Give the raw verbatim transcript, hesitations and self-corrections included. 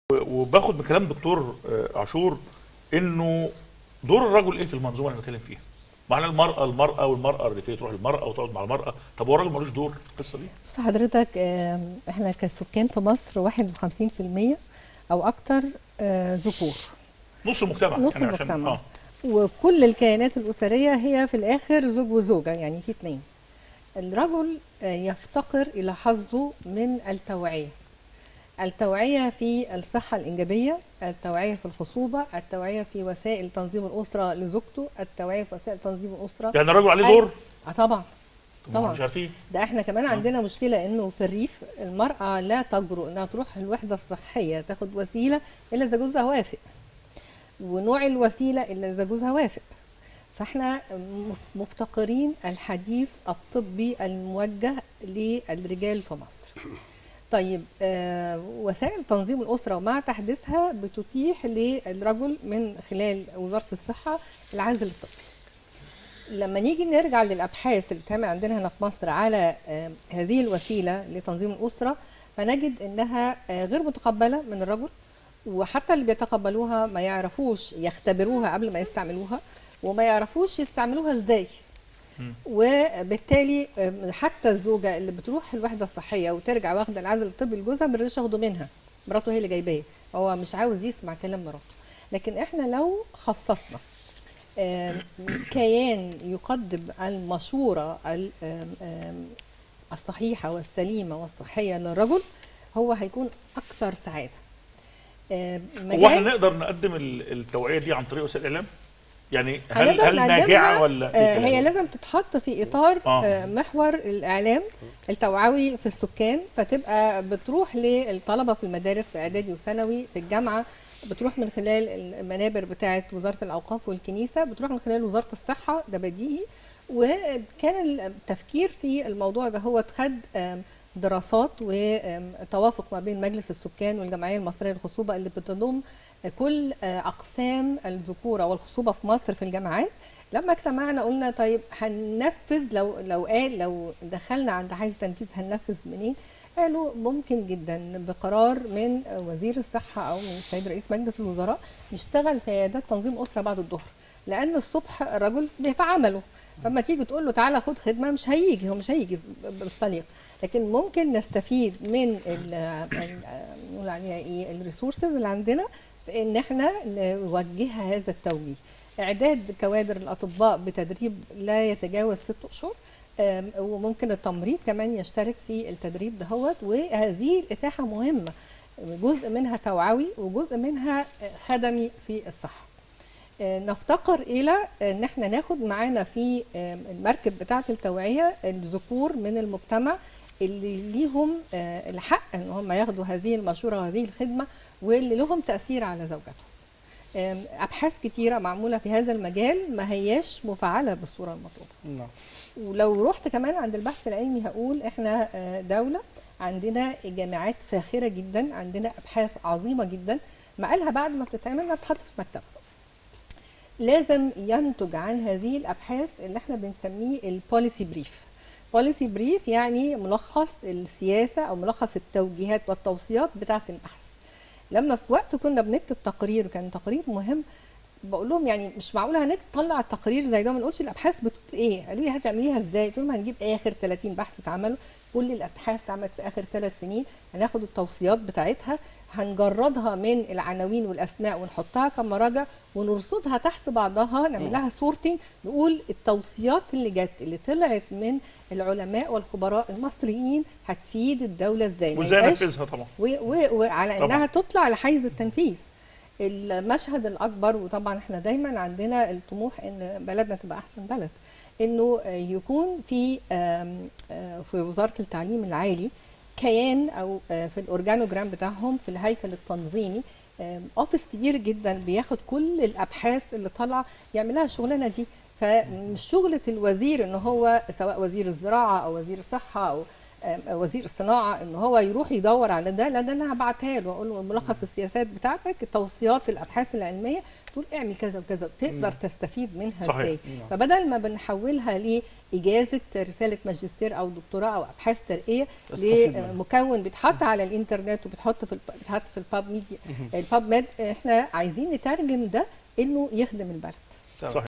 وباخد من كلام دكتور عاشور انه دور الرجل ايه في المنظومه اللي بنتكلم فيها؟ معنى المراه المراه والمراه الريفيه تروح للمراه وتقعد مع المراه، طب هو الراجل ملوش دور في القصه دي؟ بص حضرتك، احنا كسكان في مصر واحد وخمسين في المية او اكتر ذكور، نص المجتمع نص يعني المجتمع آه. وكل الكيانات الاسريه هي في الاخر زوج وزوجه، يعني في اثنين. الرجل يفتقر الى حظه من التوعيه، التوعية في الصحة الإنجابية، التوعية في الخصوبة، التوعية في وسائل تنظيم الأسرة لزوجته، التوعية في وسائل تنظيم الأسرة. يعني الرجل عليه دور؟ اه طبعا طبعا مش عارفين. ده احنا كمان آه. عندنا مشكلة انه في الريف المرأة لا تجرؤ انها تروح الوحدة الصحية تاخد وسيلة الا اذا جوزها وافق، ونوع الوسيلة الا اذا جوزها وافق. فاحنا مفتقرين الحديث الطبي الموجه للرجال في مصر. طيب آه وسائل تنظيم الأسرة ومع تحديثها بتتيح للرجل من خلال وزارة الصحة العزل الطبي. لما نيجي نرجع للأبحاث اللي بتعمل عندنا هنا في مصر على آه هذه الوسيلة لتنظيم الأسرة، فنجد إنها آه غير متقبلة من الرجل، وحتى اللي بيتقبلوها ما يعرفوش يختبروها قبل ما يستعملوها، وما يعرفوش يستعملوها إزاي. وبالتالي حتى الزوجه اللي بتروح الوحده الصحيه وترجع واخده العزل الطبي لجوزها ما بيرضاش ياخده منها، مراته هي اللي جايباه، هو مش عاوز يسمع كلام مراته. لكن احنا لو خصصنا كيان يقدم المشوره الصحيحه والسليمه والصحيه للرجل، هو هيكون اكثر سعاده. هو احنا نقدر نقدم التوعيه دي عن طريق وسائل الاعلام؟ يعني هل هل ناجعه ولا آه هي لازم تتحط في اطار آه. آه محور الاعلام التوعوي في السكان، فتبقى بتروح للطلبه في المدارس في اعدادي وثانوي، في الجامعه بتروح من خلال المنابر بتاعه وزاره الاوقاف والكنيسه، بتروح من خلال وزاره الصحه، ده بديهي. وكان التفكير في الموضوع ده هو اتخذ آه دراسات وتوافق ما بين مجلس السكان والجمعيه المصريه للخصوبه اللي بتضم كل اقسام الذكوره والخصوبه في مصر في الجامعات. لما اجتمعنا قلنا طيب هننفذ، لو لو قال لو دخلنا عند حيز التنفيذ هننفذ منين؟ قالوا ممكن جدا بقرار من وزير الصحه او من السيد رئيس مجلس الوزراء نشتغل في عيادات تنظيم اسره بعد الظهر، لان الصبح الرجل في عمله، فما تيجي تقول له تعالى خد خدمه مش هيجي، هو مش هيجي بالطريق. لكن ممكن نستفيد من نقول عليها ايه الريسورسز اللي عندنا في ان احنا نوجهها هذا التوجيه. اعداد كوادر الاطباء بتدريب لا يتجاوز ست اشهر، وممكن التمريض كمان يشترك في التدريب دهوت. وهذه الاتاحه مهمه، جزء منها توعوي وجزء منها خدمي في الصحه. نفتقر الى ان احنا ناخد معانا في المركب بتاعه التوعيه الذكور من المجتمع اللي ليهم الحق ان هم ياخدوا هذه المشوره وهذه الخدمه، واللي لهم تاثير على زوجاتهم. ابحاث كتيره معموله في هذا المجال ما هياش مفعله بالصوره المطلوبه. نعم. ولو رحت كمان عند البحث العلمي هقول احنا دوله عندنا جامعات فاخره جدا، عندنا ابحاث عظيمه جدا، مقالها بعد ما بتتعمل بتتحط في المكتبه. لازم ينتج عن هذه الابحاث اللي احنا بنسميه البوليسي بريف. بوليسي بريف يعني ملخص السياسه او ملخص التوجيهات والتوصيات بتاعه البحث. لما في وقت كنا بنكتب تقرير وكان تقرير مهم، بقول لهم يعني مش معقوله هنطلع التقرير زي ده ما نقولش الابحاث بتقول ايه. قالوا لي هتعمليها ازاي؟ قلت لهم هنجيب اخر ثلاثين بحث اتعملوا، كل الابحاث اتعملت في اخر ثلاث سنين، هناخد التوصيات بتاعتها هنجردها من العناوين والاسماء ونحطها كمراجع ونرصدها تحت بعضها، نعمل لها سورتنج، نقول التوصيات اللي جت اللي طلعت من العلماء والخبراء المصريين هتفيد الدوله ازاي، وازاي ننفذها طبعا، وعلى انها تطلع لحيز التنفيذ. المشهد الاكبر، وطبعا احنا دايما عندنا الطموح ان بلدنا تبقى احسن بلد، انه يكون في في وزاره التعليم العالي كيان او في الاورجانوجرام بتاعهم في الهيكل التنظيمي اوفيس كبير جدا بياخد كل الابحاث اللي طالعه يعملها الشغلانه دي. فمش شغله الوزير ان هو سواء وزير الزراعه او وزير الصحه او وزير الصناعه ان هو يروح يدور على ده، لا ده انا هبعتها له واقول له ملخص السياسات بتاعتك، التوصيات، الابحاث العلميه، تقول اعمل كذا وكذا، تقدر تستفيد منها ازاي. فبدل ما بنحولها لاجازه رساله ماجستير او دكتوراه او ابحاث ترقيه لمكون بيتحط على الانترنت وبيتحط في بيتحط في الباب ميديا الباب ميد، احنا عايزين نترجم ده انه يخدم البلد. صحيح.